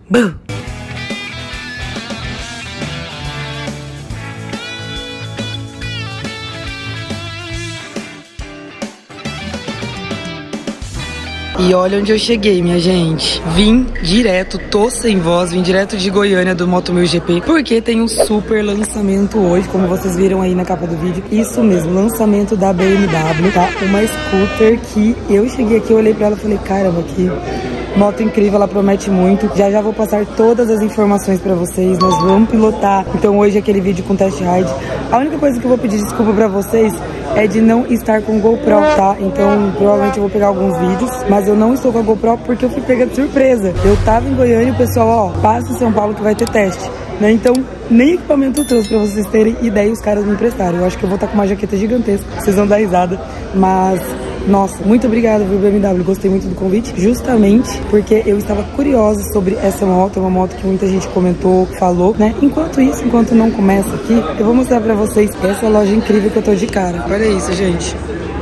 Bum! E olha onde eu cheguei, minha gente. Vim direto, tô sem voz, vim direto de Goiânia do Moto 1000 GP, porque tem um super lançamento hoje, como vocês viram aí na capa do vídeo. Isso mesmo, lançamento da BMW, tá? Uma scooter que eu cheguei aqui, eu olhei pra ela e falei, caramba, que moto incrível, ela promete muito. Já vou passar todas as informações pra vocês, nós vamos pilotar. Então hoje é aquele vídeo com test ride. A única coisa que eu vou pedir desculpa pra vocês é de não estar com GoPro, tá? Então provavelmente eu vou pegar alguns vídeos, mas eu não estou com a GoPro porque eu fui pega de surpresa. Eu tava em Goiânia e o pessoal, ó, passa em São Paulo que vai ter teste, né? Então nem equipamento eu trouxe pra vocês terem ideia e os caras me emprestaram. Eu acho que eu vou estar com uma jaqueta gigantesca, vocês vão dar risada, mas... Nossa, muito obrigada, viu, BMW, gostei muito do convite, justamente porque eu estava curiosa sobre essa moto, é uma moto que muita gente comentou, falou, né? Enquanto isso, enquanto não começa aqui, eu vou mostrar pra vocês essa loja incrível que eu tô de cara. Olha isso, gente.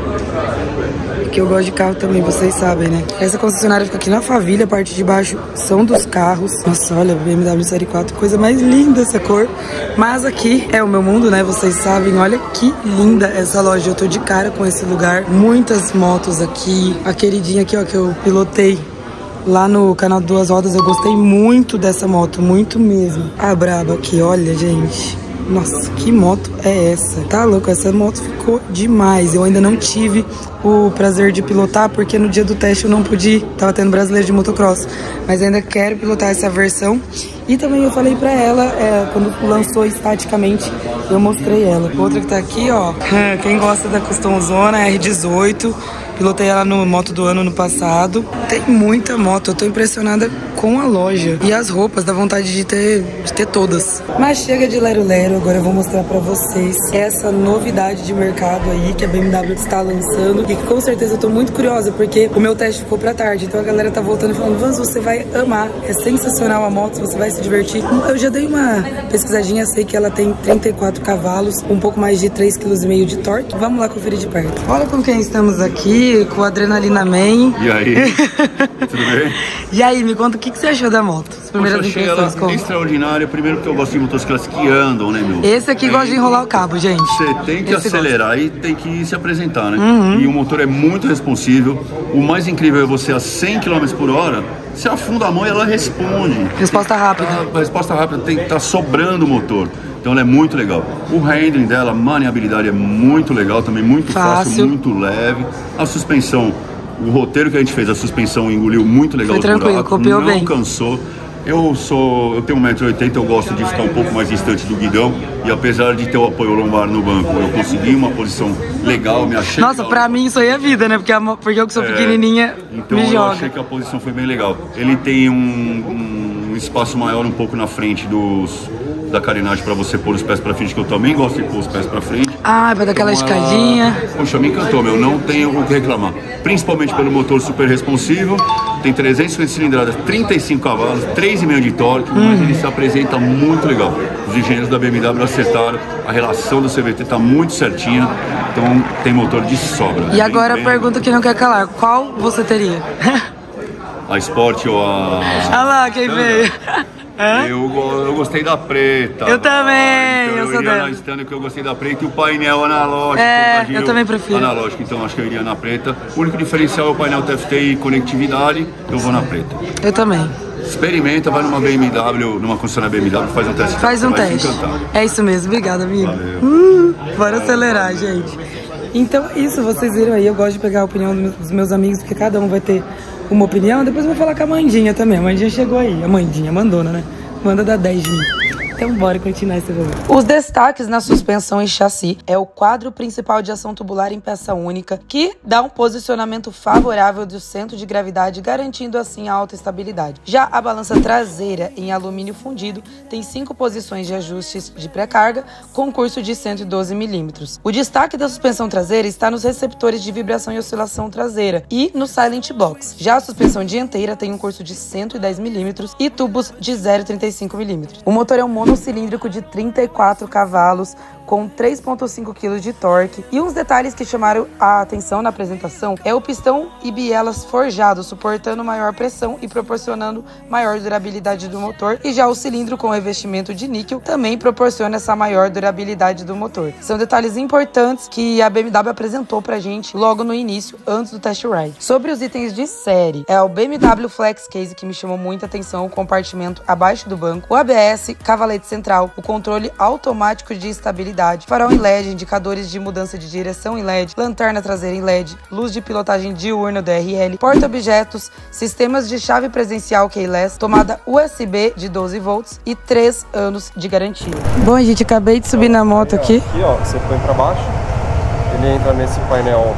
Que eu gosto de carro também, vocês sabem, né? Essa concessionária fica aqui na Faville, a parte de baixo são dos carros. Nossa, olha, BMW Série 4, coisa mais linda essa cor. Mas aqui é o meu mundo, né? Vocês sabem, olha que linda essa loja. Eu tô de cara com esse lugar. Muitas motos aqui. A queridinha aqui, ó, que eu pilotei lá no canal Duas Rodas, eu gostei muito dessa moto, muito mesmo. A braba aqui, olha, gente. Nossa, que moto é essa? Tá louco, essa moto ficou demais. Eu ainda não tive o prazer de pilotar, porque no dia do teste eu não pude, tava tendo brasileiro de motocross. Mas ainda quero pilotar essa versão. E também eu falei pra ela, quando lançou estaticamente, eu mostrei ela. Outra que tá aqui, ó, quem gosta da Custom Zona, R18. Pilotei ela no Moto do Ano no passado. Tem muita moto, eu tô impressionada com a loja. E as roupas, dá vontade de ter todas. Mas chega de lero-lero, agora eu vou mostrar pra vocês essa novidade de mercado aí que a BMW está lançando. E que com certeza eu tô muito curiosa, porque o meu teste ficou pra tarde. Então a galera tá voltando e falando, Vans, você vai amar. É sensacional a moto, você vai se divertir. Eu já dei uma pesquisadinha, sei que ela tem 34 cavalos, um pouco mais de 3,5 kg de torque. Vamos lá conferir de perto. Olha com quem estamos aqui. Com o Adrenalina Man. E aí? Tudo bem? E aí, me conta o que você achou da moto? As primeiras impressões. Ela extraordinária. Primeiro porque eu gosto de motocicletas que andam, né, meu? Esse aqui gosta de enrolar o cabo, gente. Você tem que acelerar e tem que se apresentar, né? E o motor é muito responsível. O mais incrível é você a 100 km por hora, você afunda a mão e ela responde. Resposta rápida. A resposta rápida tem que estar sobrando o motor. Então ela é muito legal. O handling dela, a maneabilidade é muito legal, também muito fácil, muito leve. A suspensão, o roteiro que a gente fez, a suspensão engoliu muito legal. Foi tranquilo, copiou bem. Não cansou. Eu tenho 1,80 m, eu gosto de ficar um pouco mais distante do guidão. E apesar de ter o apoio lombar no banco, eu consegui uma posição legal, me achei. Nossa, pra mim isso aí é vida, né? Porque eu que sou pequenininha, então me joga. Eu achei que a posição foi bem legal. Ele tem um espaço maior um pouco na frente da carenagem para você pôr os pés para frente, que eu também gosto de pôr os pés para frente. Ah, vai dar aquela escadinha. Poxa, me encantou, meu, não tenho o que reclamar. Principalmente pelo motor super responsivo, tem 350 cilindradas, 35 cavalos, 3,5 de torque, mas ele se apresenta muito legal. Os engenheiros da BMW acertaram, a relação do CVT tá muito certinha, então tem motor de sobra. E agora a pergunta que não quer calar, qual você teria? A Sport ou a... Olha lá quem veio. Eu gostei da preta. Eu também, então eu sou dela. Na que eu gostei da preta e o painel analógico. Eu também prefiro. Analógico, então acho que eu iria na preta. O único diferencial é o painel TFT e conectividade, eu vou na preta. Eu também. Experimenta, vai numa BMW, numa concessionária BMW, faz um teste. Faz um teste. É isso mesmo, obrigada, amigo. Bora acelerar, gente. Então é isso, vocês viram aí, eu gosto de pegar a opinião dos meus amigos, porque cada um vai ter uma opinião. Depois eu vou falar com a Mandinha também. A Mandinha chegou aí. A Mandinha, a Mandona, né? Manda dar 10 de mim. Então bora continuar esse vídeo. Os destaques na suspensão e chassi é o quadro principal de ação tubular em peça única, que dá um posicionamento favorável do centro de gravidade, garantindo assim a alta estabilidade. Já a balança traseira em alumínio fundido tem 5 posições de ajustes de pré-carga, com curso de 112 mm. O destaque da suspensão traseira está nos receptores de vibração e oscilação traseira e no Silent Box. Já a suspensão dianteira tem um curso de 110 mm e tubos de 0,35 mm. O motor é um monocilíndrico de 34 cavalos, com 3,5 kg de torque. E uns detalhes que chamaram a atenção na apresentação é o pistão e bielas forjados, suportando maior pressão e proporcionando maior durabilidade do motor. E já o cilindro com revestimento de níquel também proporciona essa maior durabilidade do motor. São detalhes importantes que a BMW apresentou pra gente logo no início, antes do test ride. Sobre os itens de série, é o BMW Flex Case que me chamou muita atenção, o compartimento abaixo do banco, o ABS, cavalete central, o controle automático de estabilidade, farol em LED, indicadores de mudança de direção em LED, lanterna traseira em LED, luz de pilotagem diurna DRL, porta-objetos, sistemas de chave presencial keyless, tomada USB de 12 volts e 3 anos de garantia. Bom, gente, acabei de subir na moto aqui. Aqui, ó, você põe pra baixo, ele entra nesse painel,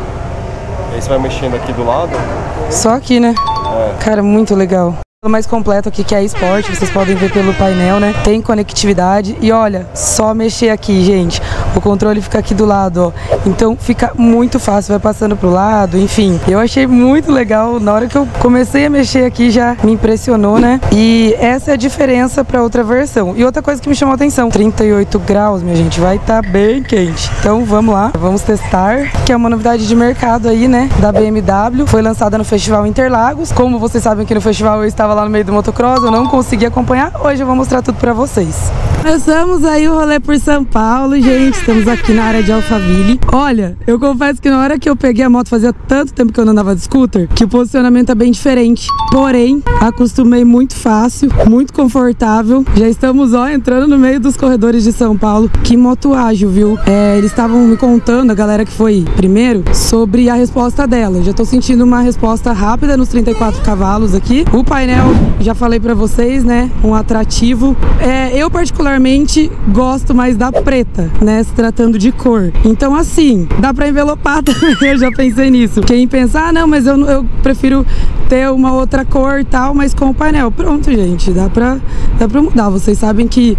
aí você vai mexendo aqui do lado. Só aqui, né? Cara, muito legal. Mais completo aqui que é a Sport, vocês podem ver pelo painel, né? Tem conectividade e olha, só mexer aqui, gente. O controle fica aqui do lado, ó. Então fica muito fácil, vai passando pro lado, enfim. Eu achei muito legal, na hora que eu comecei a mexer aqui já me impressionou, né? E essa é a diferença para outra versão. E outra coisa que me chamou a atenção, 38 graus, minha gente, vai estar bem quente. Então vamos lá, vamos testar, que é uma novidade de mercado aí, né? Da BMW, foi lançada no Festival Interlagos. Como vocês sabem que no festival eu estava lá no meio do motocross, eu não consegui acompanhar. Hoje eu vou mostrar tudo pra vocês. Começamos aí o rolê por São Paulo, gente. Estamos aqui na área de Alphaville. Olha, eu confesso que na hora que eu peguei a moto, fazia tanto tempo que eu não andava de scooter, que o posicionamento é bem diferente. Porém, acostumei muito fácil, muito confortável. Já estamos, ó, entrando no meio dos corredores de São Paulo. Que moto ágil, viu? Eles estavam me contando, a galera que foi primeiro, sobre a resposta dela. Eu já tô sentindo uma resposta rápida nos 34 cavalos aqui. O painel, já falei pra vocês, né? Um atrativo. Eu particularmente gosto mais da preta, né? Se tratando de cor. Então assim, dá pra envelopar também. Eu já pensei nisso. Quem pensar, não, mas eu prefiro ter uma outra cor e tal, mas com o painel. Pronto, gente, dá pra mudar. Vocês sabem que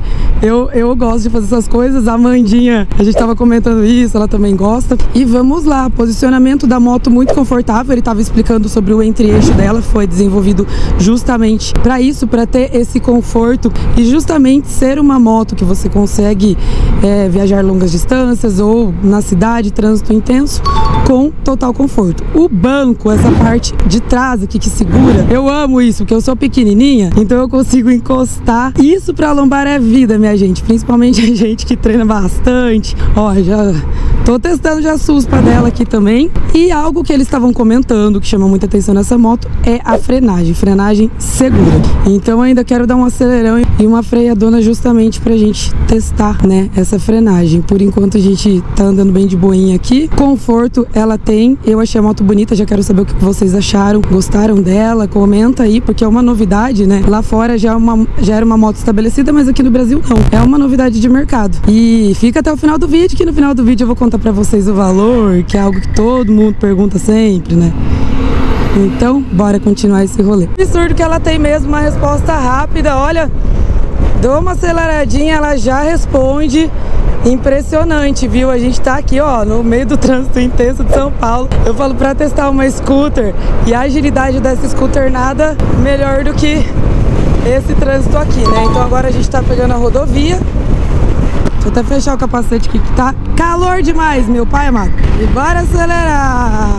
eu gosto de fazer essas coisas. A Amandinha, a gente tava comentando isso, ela também gosta. E vamos lá, posicionamento da moto muito confortável. Ele tava explicando sobre o entre-eixo dela, foi desenvolvido justamente para isso, para ter esse conforto e justamente ser uma moto que você consegue viajar longas distâncias ou na cidade, trânsito intenso, com total conforto. O banco, essa parte de trás aqui que segura, eu amo isso, porque eu sou pequenininha, então eu consigo encostar. Isso pra lombar é vida, minha gente, principalmente a gente que treina bastante. Ó, já tô testando já a suspa dela aqui também. E algo que eles estavam comentando, que chama muita atenção nessa moto, é a frenagem segura. Então ainda quero dar um acelerão e uma freadona justamente pra gente testar, né, essa frenagem. Por enquanto a gente tá andando bem de boinha aqui. Conforto ela tem, eu achei a moto bonita, já quero saber o que vocês acharam, gostaram dela, comenta aí, porque é uma novidade, né? Lá fora já era uma moto estabelecida, mas aqui no Brasil não, é uma novidade de mercado. E fica até o final do vídeo, que no final do vídeo eu vou contar pra vocês o valor, que é algo que todo mundo pergunta sempre, né? Então, bora continuar esse rolê. Absurdo que ela tem mesmo uma resposta rápida, olha, dou uma aceleradinha, ela já responde. Impressionante, viu? A gente tá aqui, ó, no meio do trânsito intenso de São Paulo. Eu falo pra testar uma scooter e a agilidade dessa scooter nada melhor do que esse trânsito aqui, né? Então agora a gente tá pegando a rodovia. Deixa eu até fechar o capacete aqui que tá calor demais, meu pai amado. E bora acelerar!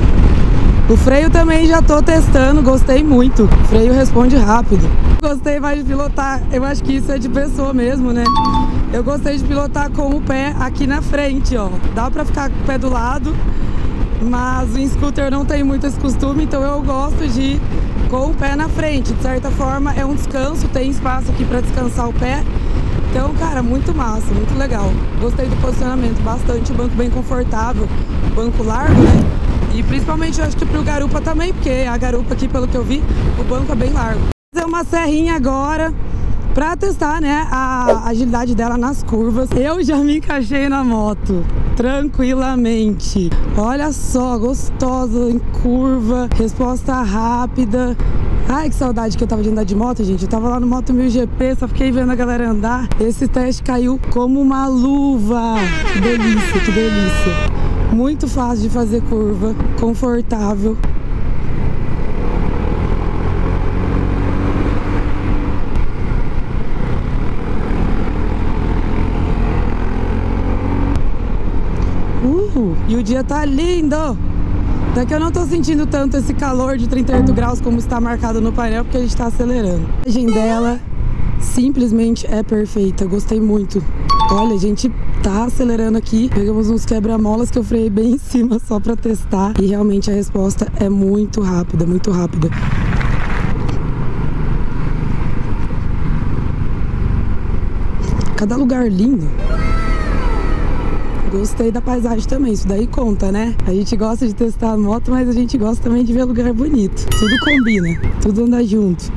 O freio também já tô testando, gostei muito. O freio responde rápido. Gostei mais de pilotar, eu acho que isso é de pessoa mesmo, né? Eu gostei de pilotar com o pé aqui na frente, ó. Dá pra ficar com o pé do lado, mas o scooter não tem muito esse costume, então eu gosto de ir com o pé na frente. De certa forma é um descanso, tem espaço aqui pra descansar o pé. Então, cara, muito massa, muito legal. Gostei do posicionamento bastante, o banco bem confortável, banco largo, né? E principalmente eu acho que pro garupa também, porque a garupa aqui, pelo que eu vi, o banco é bem largo. Vou fazer uma serrinha agora pra testar, né, a agilidade dela nas curvas. Eu já me encaixei na moto tranquilamente. Olha só, gostosa em curva, resposta rápida. Ai, que saudade que eu tava de andar de moto, gente. Eu tava lá no Moto 1000 GP, só fiquei vendo a galera andar. Esse teste caiu como uma luva. Que delícia, que delícia. Muito fácil de fazer curva, confortável. E o dia tá lindo! Daqui eu não tô sentindo tanto esse calor de 38 graus como está marcado no painel, porque a gente tá acelerando. A imagem dela simplesmente é perfeita, gostei muito. Olha, a gente tá acelerando aqui, pegamos uns quebra-molas que eu freiei bem em cima só pra testar. E realmente a resposta é muito rápida, muito rápida. Cada lugar lindo. Gostei da paisagem também, isso daí conta, né? A gente gosta de testar a moto, mas a gente gosta também de ver lugar bonito. Tudo combina, tudo anda junto.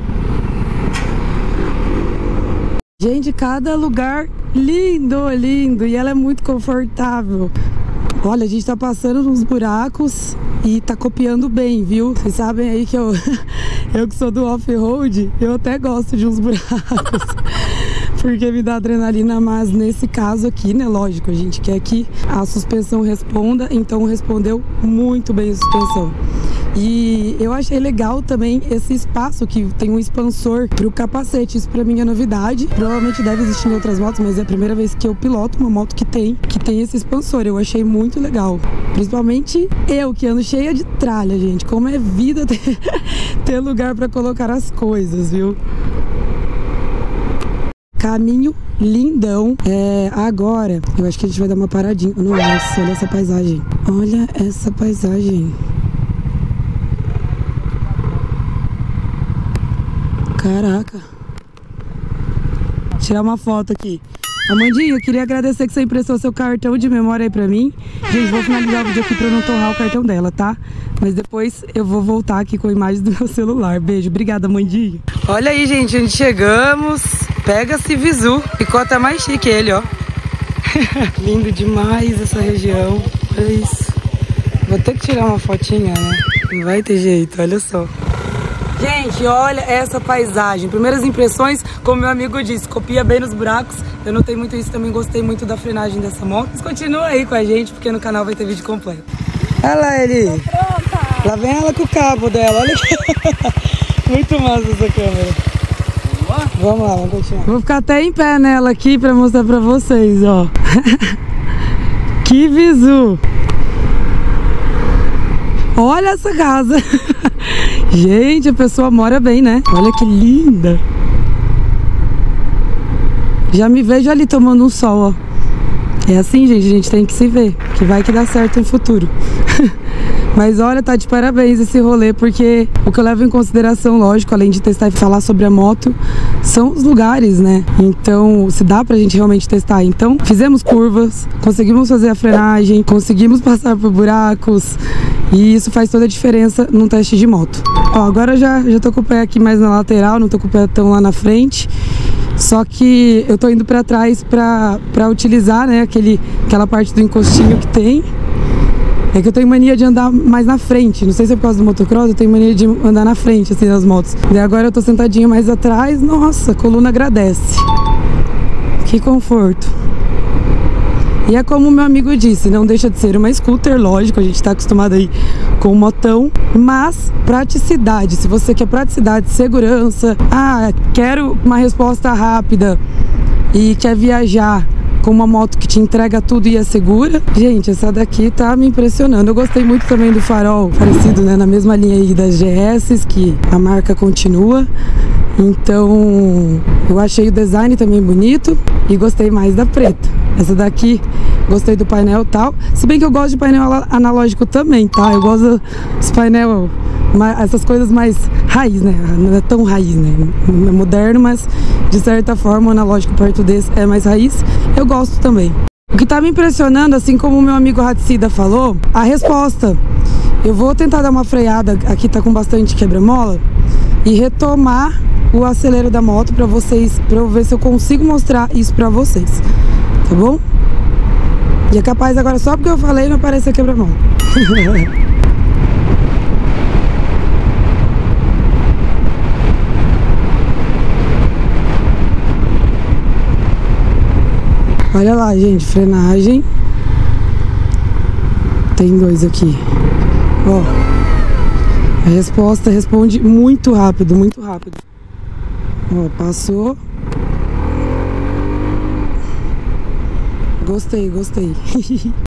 Gente, cada lugar lindo, lindo. E ela é muito confortável. Olha, a gente tá passando nos buracos e tá copiando bem, viu? Vocês sabem aí que eu que sou do off-road, eu até gosto de uns buracos. Porque me dá adrenalina, mas nesse caso aqui, né, lógico, a gente quer que a suspensão responda, então respondeu muito bem a suspensão. E eu achei legal também esse espaço que tem um expansor pro capacete, isso pra mim é novidade. Provavelmente deve existir em outras motos, mas é a primeira vez que eu piloto uma moto que tem esse expansor. Eu achei muito legal, principalmente eu que ando cheia de tralha, gente, como é vida ter lugar pra colocar as coisas, viu? Caminho lindão. Agora eu acho que a gente vai dar uma paradinha. Nossa, olha essa paisagem. Olha essa paisagem. Caraca. Vou tirar uma foto aqui. Amandinha, eu queria agradecer que você emprestou seu cartão de memória aí pra mim. Gente, vou finalizar o vídeo aqui pra eu não torrar o cartão dela, tá? Mas depois eu vou voltar aqui com a imagem do meu celular. Beijo, obrigada, Amandinha. Olha aí, gente, onde chegamos. Pega-se Visu. Ficou até mais chique ele, ó. Lindo demais essa região. Olha isso. Vou ter que tirar uma fotinha, né? Não vai ter jeito, olha só. Gente, olha essa paisagem. Primeiras impressões, como meu amigo disse, copia bem nos buracos. Eu notei muito isso, também gostei muito da frenagem dessa moto. Mas continua aí com a gente, porque no canal vai ter vídeo completo. Olha lá, Eli. Lá vem ela com o cabo dela, olha aqui. Muito massa essa câmera. Vamos lá, vamos continuar. Vou ficar até em pé nela aqui pra mostrar pra vocês, ó. Que visu. Olha essa casa. Gente, a pessoa mora bem, né? Olha que linda. Já me vejo ali tomando um sol, ó. É assim, gente, a gente tem que se ver, que vai que dá certo no futuro. Mas olha, tá de parabéns esse rolê, porque o que eu levo em consideração, lógico, além de testar e falar sobre a moto, são os lugares, né? Então, se dá pra gente realmente testar. Então, fizemos curvas, conseguimos fazer a frenagem, conseguimos passar por buracos, e isso faz toda a diferença num teste de moto. Ó, agora já tô com o pé aqui mais na lateral, não tô com o pé tão lá na frente. Só que eu tô indo pra trás pra utilizar, né, aquela parte do encostinho que tem. É que eu tenho mania de andar mais na frente. Não sei se é por causa do motocross, eu tenho mania de andar na frente, assim, das motos. Daí agora eu tô sentadinha mais atrás. Nossa, a coluna agradece. Que conforto. E é como o meu amigo disse, não deixa de ser uma scooter, lógico, a gente tá acostumado aí com o motão, mas praticidade. Se você quer praticidade, segurança, quero uma resposta rápida e quer viajar com uma moto que te entrega tudo e é segura, gente, essa daqui tá me impressionando. Eu gostei muito também do farol, parecido, né, na mesma linha aí das GS, que a marca continua. Então, eu achei o design também bonito e gostei mais da preta. Essa daqui, gostei do painel e tal. Se bem que eu gosto de painel analógico também, tá? Eu gosto dos painel, essas coisas mais raiz, né? Não é tão raiz, né? É moderno, mas de certa forma o analógico perto desse é mais raiz. Eu gosto também. O que tá me impressionando, assim como o meu amigo Hatsida falou, a resposta. Eu vou tentar dar uma freada, aqui tá com bastante quebra-mola, e retomar o acelero da moto pra vocês, pra eu ver se eu consigo mostrar isso pra vocês, tá bom? E é capaz agora, só porque eu falei, não aparecer quebra-mão. Olha lá, gente, frenagem. Tem dois aqui. Ó, a resposta responde muito rápido, muito rápido. Ó, passou. Gostei, gostei.